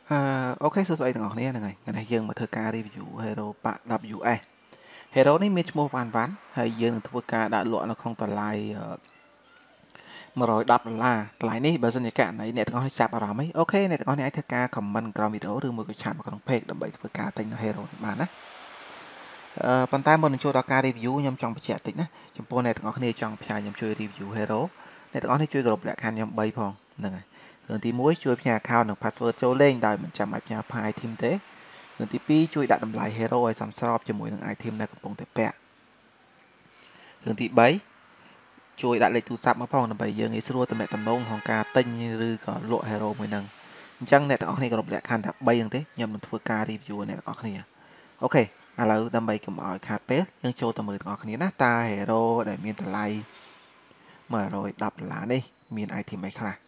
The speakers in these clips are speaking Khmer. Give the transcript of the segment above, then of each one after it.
Ok, số dậy thằng này ngày này dương mà thơ ca review hero bạn WA hero này mình mua ván ván hay dương thơ ca đã lụa nó không toàn lại mà rồi đập là lại ní bây giờ như cả này nè thằng này chạm vào mấy ok này thằng này thơ ca comment trong video đưa một cái chạm vào con page đậm bậy thơ ca tên là hero bạn á bàn tay mình cho ca review nhầm trong trẻ tính á trong po này thằng này trong trẻ nhầm chơi review hero này thằng này chơi group lại khăn nhầm bay phong này rồi tí muối chơi nhà account được password cho lên đời mình chạm nhà file team thế lần thứ haiជួយដាក់តម្លៃ hero ឲ្យសមស្របជាមួយនឹង item ដែលកំពុងតែពាក់រឿងទី3ជួយដាក់លេខទូរស័ព្ទមកផងដើម្បីយើងងាយស្រួលទំនាក់ទំនងក្នុងការទិញឬក៏លក់ hero មួយហ្នឹងអញ្ចឹងអ្នកទាំងអស់គ្នាគ្រប់លក្ខខណ្ឌតែ3ហ្នឹងទេខ្ញុំនឹងធ្វើការ review អ្នកទាំងអស់គ្នាអូខេឥឡូវដើម្បីកុំឲ្យខាតពេលយើងចូលទៅមើលទាំងអស់គ្នាណាតើ hero ដែលមានតម្លៃ$110នេះមាន item អីខ្លះ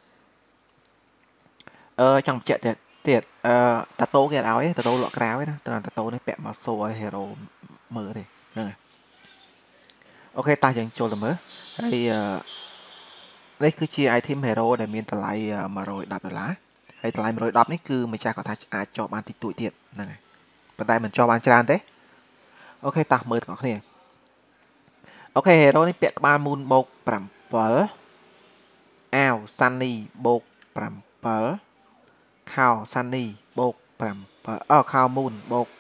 ចង់បញ្ជាក់ទៀតតាតូគេអត់ឲ្យតាតូលក់ក្រៅឯណាតាតូនេះពាក់មកសូឲ្យ hero មើលទេហ្នឹងហើយអូខេតោះយើងចូលទៅមើលហើយនេះគឺជា item hero ដែលមានតម្លៃ$110ហើយតម្លៃ$110នេះគឺម្ចាស់គាត់ថាអាចចោះបានតិចតួចទៀតហ្នឹងហើយប៉ុន្តែមិនចោះបានច្រើនទេអូខេតោះមើលទាំងអស់គ្នាអូខេ hero នេះពាក់ក្បាល moon បូក7អាវ sunny បូក7ខោ sunny បូក7ខោ moon បូក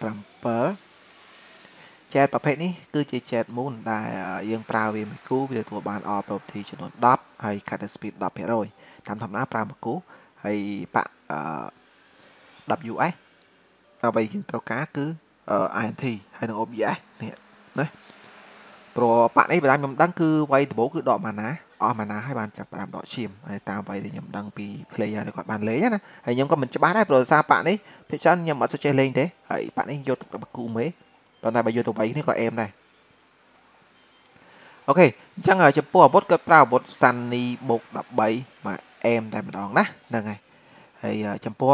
7ចែកប្រភេទនេះគឺជាចែក moon ដែលយើងប្រើវាមួយគូវាទទួលបាន all property ចំនួន10ហើយ cutter speed 10%តាមធម្មតាប្រើមួយគូហើយបាក់WS អ្វីយើងត្រូវការគឺ INT ហើយនឹង OBS នេះណាព្រោះបាក់នេះបើខ្ញុំដឹងគឺវាយដំបូងគឺដកម៉ាណាអស់ម៉ាណាហើយបានចាប់5ដកឈាមហើយតាមអ្វីដែលខ្ញុំដឹងពី player ដែលគាត់បានលេងណាហើយខ្ញុំក៏មិនច្បាស់ដែរព្រោះសារបាក់នេះភាគច្រើនខ្ញុំអត់សូវចេះលេងទេហើយបាក់នេះយកទៅបកគូមេប៉ុន្តែបើយកទៅវាយនេះក៏អេមដែរអូខេអញ្ចឹងចំពោះអាវុធគាត់ប្រើអាវុធ Sunny បូក13មកអេមតែម្ដងណាហ្នឹងហើយហើយចំពោះ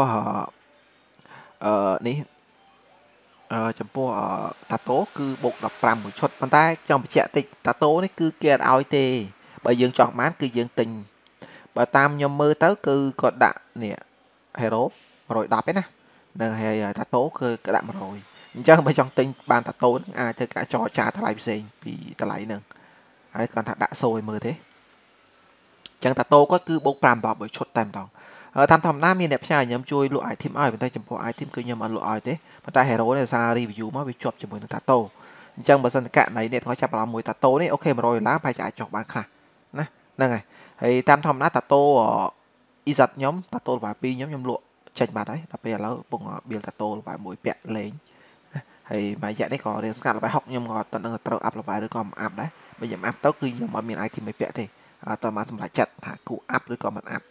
នេះចំពោះតាតូគឺបូក15មួយឈុតប៉ុន្តែចង់បញ្ជាក់តិចតាតូនេះគឺគេអត់ឲ្យទេបើយើងចង់បានគឺយើងទិញបើតាមខ្ញុំមើលទៅគឺគាត់ដាក់នេះ hero 110ឯណានឹងហើយតាតូគឺគាត់ដាក់100អញ្ចឹងបើចង់ទិញបានតាតូនឹងអាចធ្វើការចរចាថ្លៃផ្សេងពីតម្លៃហ្នឹងហើយគាត់ថាដាក់សូឲ្យមើលទេអញ្ចឹងតាតូគាត់គឺបូក5 10មួយឈុតតែម្ដងតាមធម្មតាមានអ្នកផ្សាយខ្ញុំជួយលក់ item ឲ្យប៉ុន្តែចំពោះ item គឺខ្ញុំអត់លក់ឲ្យទេប៉ុន្តែ hero នេះសារ review មកវាជាប់ជាមួយនឹងតាតូអញ្ចឹងបើសិនតកណៃអ្នកគាត់ចាប់អារម្មណ៍មួយតាតូនេះអូខេ$100ប្រហែលជាអាចចុះបានខ្លះណាហ្នឹងហើយហើយតាមធម្មតាតាតូអ៊ីសាត់ខ្ញុំតាតូលវ៉ា2ខ្ញុំលក់ចេញបាត់ហើយដល់ពេលឥឡូវពងបៀលតាតូលវ៉ា1ពាក់លេងហើយមួយរយៈនេះក៏រៀនស្កាត់លវ៉ា6ខ្ញុំក៏តើនឹងត្រូវអាប់លវ៉ាឬក៏មិនអាប់ដែរបើខ្ញុំអាប់ទៅគឺខ្ញុំអត់មាន item ឲ្យពាក់ទេតើមកសម្រាប់ចិត្តថាគូអាប់ឬក៏មិនអាប់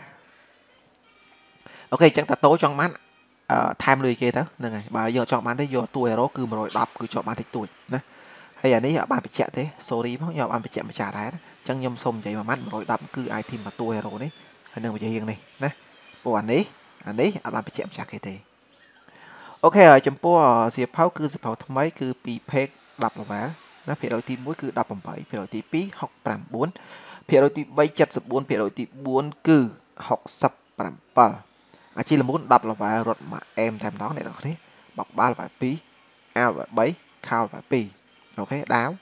អូខេអញ្ចឹងតាតូចង់បានថែមលុយគេទៅហ្នឹងហើយបើយកចង់បានទេយកតួ hero គឺ$110គឺជាប់បានតិចតួចណាហើយអានេះអត់បានបញ្ជាក់ទេ sorry ផងខ្ញុំអត់បានបញ្ជាក់ម្ចាស់ដែរអញ្ចឹងខ្ញុំសុំនិយាយមួយម៉ាត់$110គឺ item មួយតួ hero នេះហើយនឹងវិជាងនេះណាព្រោះអានេះអត់បានបញ្ជាក់ម្ចាស់គេទេអូខេហើយចំពោះសៀវភៅគឺសៀវភៅថ្មីគឺពី page 10 level ណាភាគរយទី1គឺ18ភាគរយទី2 69ភាគរយទី3 74ភាគរយទី4គឺ67អាជីលមូន10 level រត់មកអេមតែម្ដងអ្នកនរគ្នាបកបាល់level 2អាវlevel 3ខោlevel 2អូខេដាវ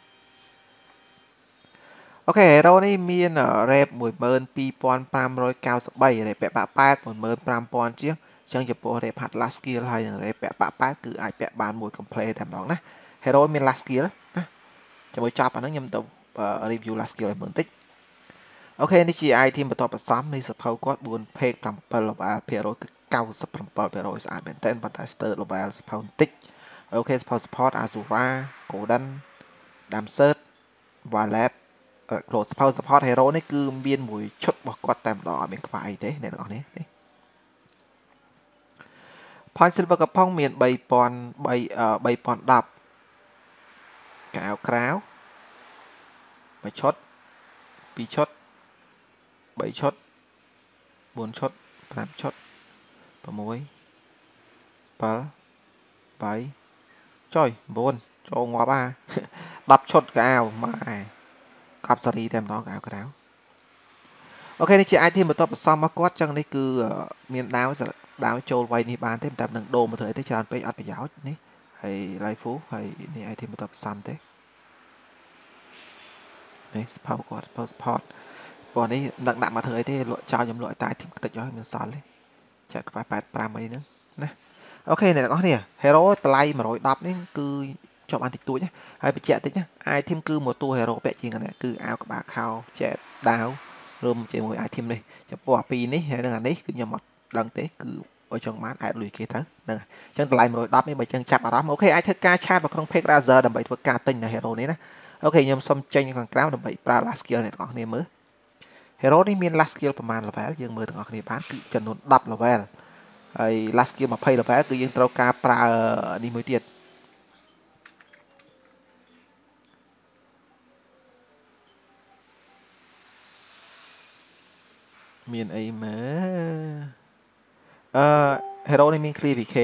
អូខេ hero នេះមាន rep 12593 rep ពាក់បាក់8 15000ជាងអញ្ចឹងចំពោះ rep last skill ហើយនឹង rep ពាក់បាក់8គឺអាចពាក់បានមួយ complete តែម្ដងណា hero មាន last skill ណាជាមួយចប់អាហ្នឹងខ្ញុំទៅ review last skill ឲ្យមើលបន្តិចអូខេនេះជា item បន្ទាប់បន្សំនៃសភៅគាត់4 page 7 level ភាគរយគឺ97%ស្អាតមែនទែនប៉ុន្តែ stir level សភៅបន្តិចអូខេសភៅ support Azura Golden Damsert Violet close សភៅ support hero នេះគឺមានមួយឈុតរបស់គាត់តែម្ដងអត់មានខ្វះអីទេអ្នកទាំងអស់នេះ Point silver កំផុងមាន3010កៅក្រៅមួយឈុត2ឈុត3ឈុត4ឈុត5ឈុត6 7 8ចុយ9ចូលងាប់10ឈុតកៅម៉ែកប់សេរីតែម្ដងកៅក្រៅអូខេនេះជា item បន្ទាប់បន្សំរបស់គាត់ចឹងនេះគឺមានដាវ đào trôi vay ní bán thế tạm đừng đồ mà thời thế tràn pe ọt bị giáo ní hay lai phú hay ní ai thêm một tập xăm thế ní passport còn đấy nặng nặng mà thời thế lội cho nhầm lội tại thì tự do mình sòn lên chạy phải bạt pram mấy nữa nè ok này là có nè hero play mà rồi đập đấy cứ chọn ăn thịt túi nhé hay bị chạy tích nhá ai thêm cứ một tua hero bẹ chỉ cái này cứ áo các bà khao chạy đào rôm chạy một ai thêm đây cho bỏ pin đấy hay là đấy cứ nhầm một lần thế cứ ở trong mát ai lùi kia tới nè chân lại mà rồi đập ấy bởi chân chặt ở đó ok ai thích ca chat và không phê ra giờ đầm bậy với ca tinh là hero này nè ok nhầm xong tranh còn cáo đầm bậy pra last skill này có nè mới hero này miền last skill ประมาณ level យើងមើលទាំងអស់គ្នាបានគឺចំនួន10 level ហើយ last skill 20 level គឺយើងត្រូវការប្រើនេះមួយទៀតមានអីមើលhero នេះមាន clear PK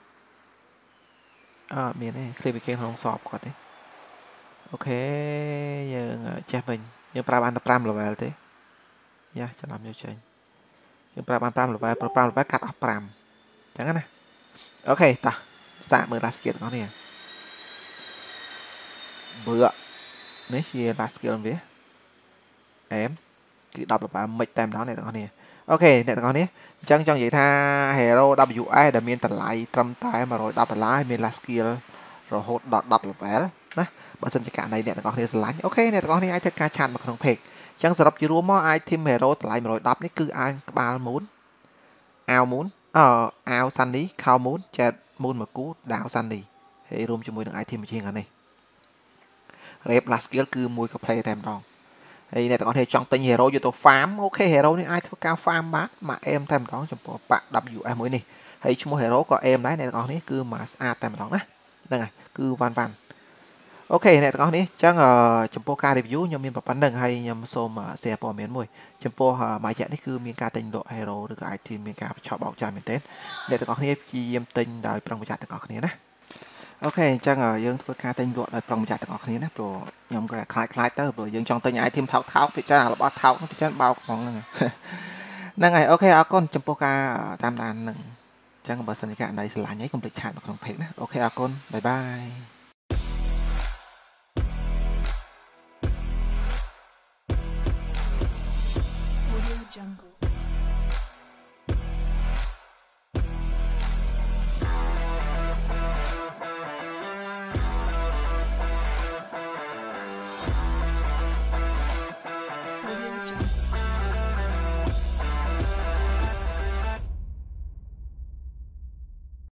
មានទេ clear PK ក្នុងសອບគាត់ទេអូខេយើងចេះវិញយើងប្រើបានតែ5 level ទេយ៉ាច្រឡំយកចេញយើងប្រើបាន5 level ប្រើ5 level កាត់អស់5អញ្ចឹងណាអូខេតោះសាកមើល last skill ទាំងអស់នេះបើនេះជា last skill វាអែមគឺ10 level មិនតែម្ដងអ្នកទាំងអស់នេះអូខេអ្នកទាំងអស់នេះអញ្ចឹងចង់និយាយថា hero WS ដែលមានតម្លៃត្រឹមតែ$110មាន last skill រហូតដល់10 level ណាបើសិនជាករណីអ្នកទាំងអស់គ្នាស្រឡាញ់អូខេអ្នកទាំងអស់គ្នាអាចធ្វើការឆាតមកក្នុង page អញ្ចឹងសរុបជារួមមក item hero តម្លៃ110នេះគឺអាវក្បាលមូនអាវមូនអាវសាន់នីខោមូនចែកមូនមកគូដាវសាន់នីហើយរួមជាមួយនឹង item ជាងខាងនេះ rep last skill គឺមួយក៏ play តែម្ដងហើយអ្នកទាំងអស់គ្នាចង់ទិញ hero យកទៅ farm អូខេ hero នេះអាចធ្វើការ farm បានមកអេមតែម្ដងចំពោះប៉ាក់ WS មួយនេះហើយឈ្មោះ hero ក៏អេមដែរអ្នកទាំងអស់គ្នាគឺមកស្អាតតែម្ដងណាហ្នឹងហើយគឺវ៉ាន់អូខេអ្នកទាំងអស់គ្នាអញ្ចឹងចំពោះការ review ខ្ញុំមានប៉ុណ្្នឹងហើយខ្ញុំសូម share ព័ត៌មានមួយចំពោះមួយរយៈនេះគឺមានការទិញលក់ hero ឬក៏ item មានការឆោបបោកច្រើនមែនទែនអ្នកទាំងអស់គ្នាព្យាយាមទិញដោយប្រុងប្រយ័ត្នទាំងអស់គ្នាណាអូខេអញ្ចឹងយើងធ្វើការទិញលក់ដោយប្រុងប្រយ័ត្នទាំងអស់គ្នាណាព្រោះខ្ញុំក៏ខ្លាចទៅព្រោះយើងចង់ទិញ item ថោកពិចារណារបស់ថោកពិចារណាបោកហ្មងហ្នឹងហើយអូខេអរគុណចំពោះការតាមដាននឹងអញ្ចឹងបើសិនជាករណីស្រឡាញ់អីកុំភ្លេចឆាតមកក្នុង page ណាអូខេអរគុណបាយបាយ